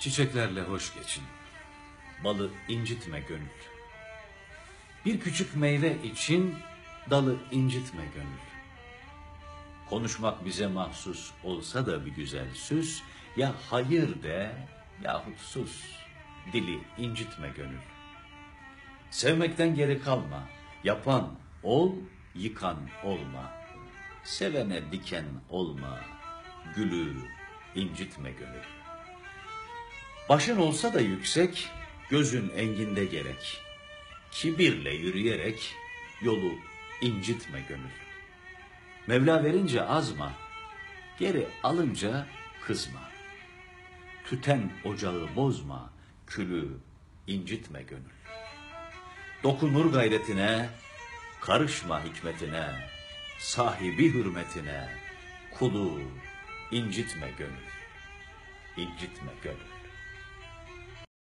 Çiçeklerle hoş geçin. Balı incitme gönül. Bir küçük meyve için dalı incitme gönül. Konuşmak bize mahsus olsa da bir güzel süs, ya hayır de yahut sus, dili incitme gönül. Sevmekten geri kalma, yapan ol, yıkan olma. Sevene diken olma, gülü incitme gönül. Başın olsa da yüksek, gözün enginde gerek. Kibirle yürüyerek yolu incitme gönül. Mevla verince azma, geri alınca kızma. Tüten ocağı bozma, külü incitme gönül. Dokunur gayretine, karışma hikmetine, sahibi hürmetine, kulu incitme gönül. İncitme gönül.